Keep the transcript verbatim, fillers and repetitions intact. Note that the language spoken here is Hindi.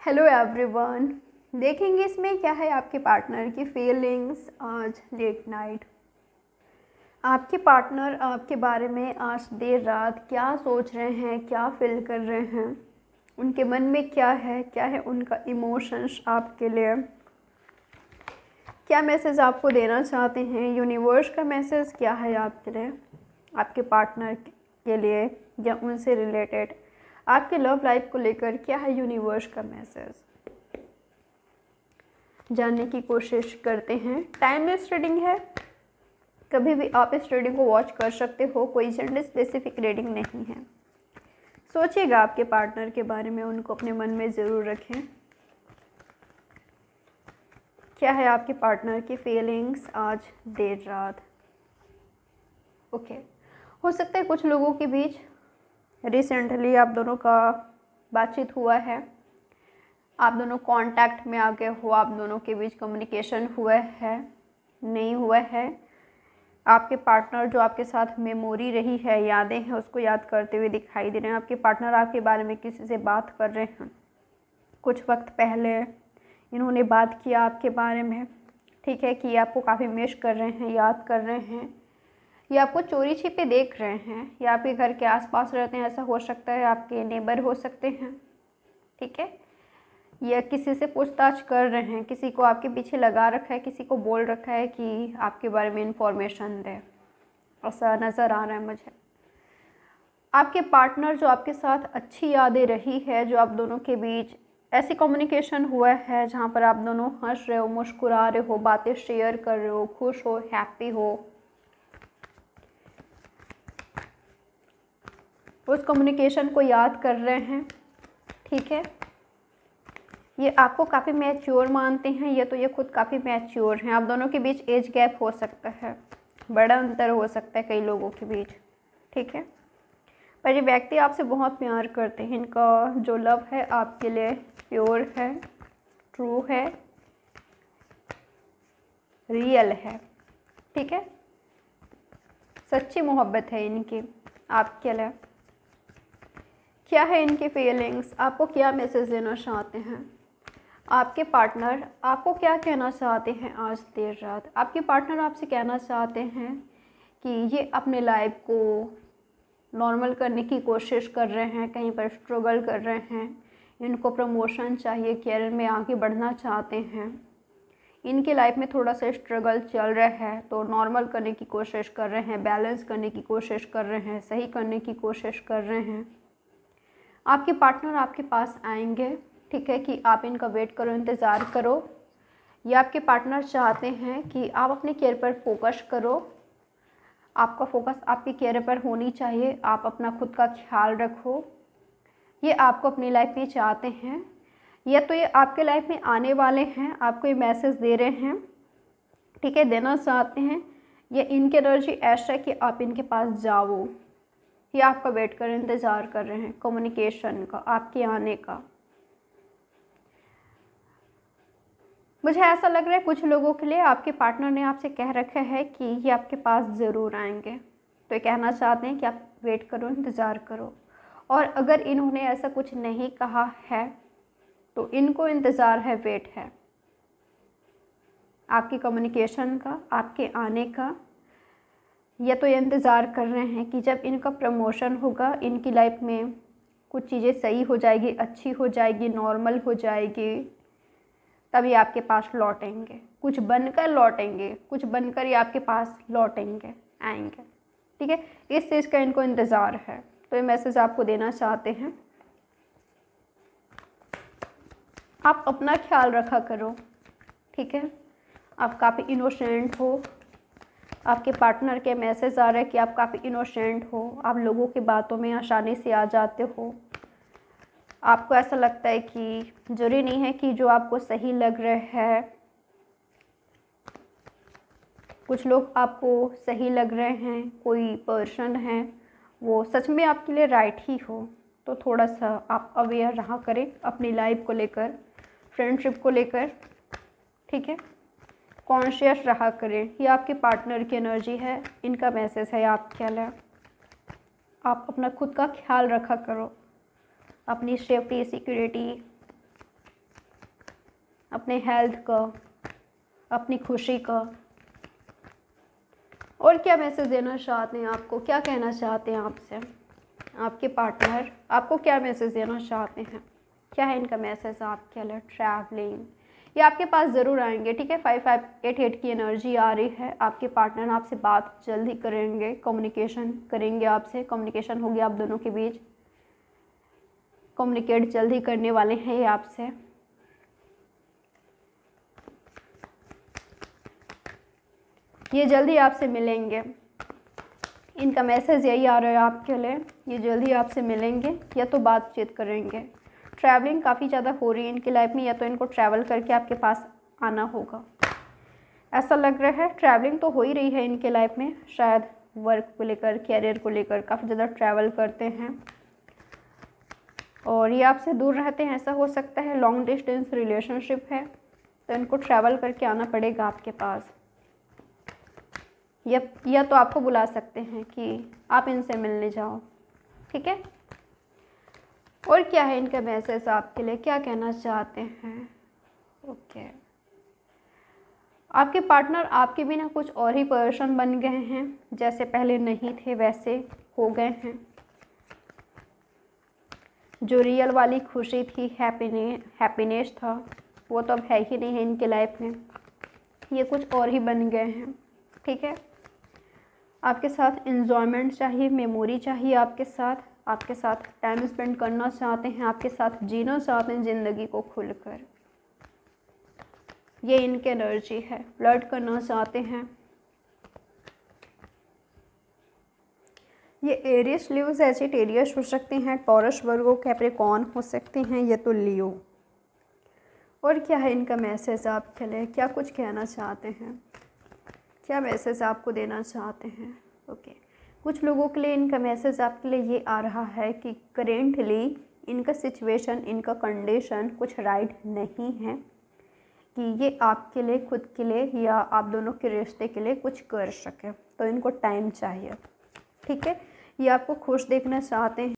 Hello everyone. देखेंगे इसमें क्या है आपके पार्टनर की फीलिंग्स आज लेट नाइट। आपके पार्टनर आपके बारे में आज देर रात क्या सोच रहे हैं, क्या फील कर रहे हैं, उनके मन में क्या है, क्या है उनका इमोशंस आपके लिए, क्या मैसेज आपको देना चाहते हैं। यूनिवर्स का मैसेज क्या है आपके लिए, आपके पार्टनर के लिए या उनसे रिलेटेड, आपके लव लाइफ को लेकर क्या है यूनिवर्स का मैसेज, जानने की कोशिश करते हैं। टाइमलेस रीडिंग है, कभी भी आप इस रीडिंग को वॉच कर सकते हो, कोई जेंडर स्पेसिफिक रीडिंग नहीं है। सोचिएगा आपके पार्टनर के बारे में, उनको अपने मन में ज़रूर रखें। क्या है आपके पार्टनर की फीलिंग्स आज देर रात। ओके, हो सकता है कुछ लोगों के बीच रिसेंटली आप दोनों का बातचीत हुआ है, आप दोनों कांटेक्ट में आ गए हो, आप दोनों के बीच कम्युनिकेशन हुआ है, नहीं हुआ है। आपके पार्टनर जो आपके साथ मेमोरी रही है, यादें हैं, उसको याद करते हुए दिखाई दे रहे हैं। आपके पार्टनर आपके बारे में किसी से बात कर रहे हैं, कुछ वक्त पहले इन्होंने बात किया आपके बारे में, ठीक है, कि आपको काफ़ी मिस कर रहे हैं, याद कर रहे हैं, या आपको चोरी छिपे देख रहे हैं, या आपके घर के आसपास रहते हैं, ऐसा हो सकता है, आपके नेबर हो सकते हैं, ठीक है, या किसी से पूछताछ कर रहे हैं, किसी को आपके पीछे लगा रखा है, किसी को बोल रखा है कि आपके बारे में इंफॉर्मेशन दे, ऐसा नज़र आ रहा है मुझे। आपके पार्टनर जो आपके साथ अच्छी यादें रही है, जो आप दोनों के बीच ऐसी कम्युनिकेशन हुआ है जहाँ पर आप दोनों हंस रहे हो, मुस्कुरा रहे हो, बातें शेयर कर रहे हो, खुश हो, हैप्पी हो, उस कम्युनिकेशन को याद कर रहे हैं, ठीक है। ये आपको काफ़ी मैच्योर मानते हैं, ये तो ये खुद काफ़ी मैच्योर हैं। आप दोनों के बीच एज गैप हो सकता है, बड़ा अंतर हो सकता है कई लोगों के बीच, ठीक है। पर ये व्यक्ति आपसे बहुत प्यार करते हैं, इनका जो लव है आपके लिए प्योर है, ट्रू है, रियल है, ठीक है। सच्ची मोहब्बत है इनकी आपके लिए। क्या है इनकी फीलिंग्स, आपको क्या मैसेज देना चाहते हैं। आपके पार्टनर आपको क्या कहना चाहते हैं आज देर रात। आपके पार्टनर आपसे कहना चाहते हैं कि ये अपने लाइफ को नॉर्मल करने की कोशिश कर रहे हैं, कहीं पर स्ट्रगल कर रहे हैं, इनको प्रमोशन चाहिए, कैरियर में आगे बढ़ना चाहते हैं, इनकी लाइफ में थोड़ा सा स्ट्रगल चल रहा है, तो नॉर्मल करने की कोशिश कर रहे हैं, बैलेंस करने की कोशिश कर रहे हैं, सही करने की कोशिश कर रहे हैं। आपके पार्टनर आपके पास आएंगे, ठीक है, कि आप इनका वेट करो, इंतज़ार करो। या आपके पार्टनर चाहते हैं कि आप अपने केयर पर फोकस करो, आपका फोकस आपके केयर पर होनी चाहिए, आप अपना खुद का ख्याल रखो। ये आपको अपनी लाइफ में चाहते हैं, या तो ये आपके लाइफ में आने वाले हैं, आपको ये मैसेज दे रहे हैं, ठीक है, देना चाहते हैं। ये इनकी एनर्जी ऐसा है कि आप इनके पास जाओ, ये आपका वेट कर इंतज़ार कर रहे हैं, कम्युनिकेशन का, आपके आने का। मुझे ऐसा लग रहा है कुछ लोगों के लिए आपके पार्टनर ने आपसे कह रखा है कि ये आपके पास ज़रूर आएंगे, तो ये कहना चाहते हैं कि आप वेट करो, इंतज़ार करो। और अगर इन्होंने ऐसा कुछ नहीं कहा है तो इनको इंतज़ार है, वेट है आपकी कम्युनिकेशन का, आपके आने का। या तो ये इंतज़ार कर रहे हैं कि जब इनका प्रमोशन होगा, इनकी लाइफ में कुछ चीज़ें सही हो जाएगी, अच्छी हो जाएगी, नॉर्मल हो जाएगी, तभी आपके पास लौटेंगे, कुछ बनकर लौटेंगे, कुछ बनकर ये आपके पास लौटेंगे, आएंगे, ठीक है। इस चीज़ का इनको इंतज़ार है, तो ये मैसेज आपको देना चाहते हैं। आप अपना ख्याल रखा करो, ठीक है। आप काफ़ी इनोसेंट हो, आपके पार्टनर के मैसेज आ रहा है कि आप काफ़ी इनोसेंट हो, आप लोगों की बातों में आसानी से आ जाते हो। आपको ऐसा लगता है कि जरूरी नहीं है कि जो आपको सही लग रहा है, कुछ लोग आपको सही लग रहे हैं, कोई पर्सन है वो सच में आपके लिए राइट ही हो, तो थोड़ा सा आप अवेयर रहा करें अपनी लाइफ को लेकर, फ्रेंडशिप को लेकर, ठीक है, कॉन्शियस रहा करें। ये आपके पार्टनर की एनर्जी है, इनका मैसेज है आपके लिए। आप अपना खुद का ख्याल रखा करो, अपनी सेफ्टी, सिक्योरिटी, अपने हेल्थ का, अपनी खुशी का। और क्या मैसेज देना चाहते हैं आपको, क्या कहना चाहते हैं आपसे आपके पार्टनर, आपको क्या मैसेज देना चाहते हैं, क्या है इनका मैसेज आपके लिए। ट्रैवलिंग, ये आपके पास ज़रूर आएंगे, ठीक है। फाइव फाइव एट एट की एनर्जी आ रही है। आपके पार्टनर आपसे बात जल्दी करेंगे, कम्युनिकेशन करेंगे आपसे, कम्युनिकेशन होगी आप दोनों के बीच, कम्युनिकेट जल्दी करने वाले हैं ये आपसे। ये जल्दी आपसे मिलेंगे, इनका मैसेज यही आ रहा है आपके लिए। ये जल्दी आपसे मिलेंगे या तो बातचीत करेंगे। ट्रैवलिंग काफ़ी ज़्यादा हो रही है इनकी लाइफ में, या तो इनको ट्रैवल करके आपके पास आना होगा, ऐसा लग रहा है। ट्रैवलिंग तो हो ही रही है इनके लाइफ में, शायद वर्क को लेकर, कैरियर को लेकर काफ़ी ज़्यादा ट्रैवल करते हैं और ये आपसे दूर रहते हैं, ऐसा हो सकता है। लॉन्ग डिस्टेंस रिलेशनशिप है तो इनको ट्रैवल करके आना पड़ेगा आपके पास, या या तो आपको बुला सकते हैं कि आप इनसे मिलने जाओ, ठीक है। और क्या है इनका मैसेज आपके लिए, क्या कहना चाहते हैं। ओके, आपके पार्टनर आपके बिना कुछ और ही पर्सन बन गए हैं, जैसे पहले नहीं थे वैसे हो गए हैं। जो रियल वाली खुशी थी, हैप्पीने हैप्पीनेस था, वो तो अब है ही नहीं है इनके लाइफ में, ये कुछ और ही बन गए हैं, ठीक है। आपके साथ एन्जॉयमेंट चाहिए, मेमोरी चाहिए आपके साथ, आपके साथ टाइम स्पेंड करना चाहते हैं, आपके साथ जीना चाहते हैं ज़िंदगी को खुलकर। ये इनकी एनर्जी है, फ्लर्ट करना चाहते हैं। ये एरियस, लियो, सैजिटेरियस हो सकते हैं, टॉरस, वर्गो, कैप्रिकॉर्न हो सकते हैं, ये तो लियो। और क्या है इनका मैसेज आपके लिए, क्या कुछ कहना चाहते हैं, क्या मैसेज आपको देना चाहते हैं। ओके, कुछ लोगों के लिए इनका मैसेज आपके लिए ये आ रहा है कि करेंटली इनका सिचुएशन, इनका कंडीशन कुछ राइट नहीं है कि ये आपके लिए, खुद के लिए या आप दोनों के रिश्ते के लिए कुछ कर सके, तो इनको टाइम चाहिए, ठीक है। ये आपको खुश देखना चाहते हैं।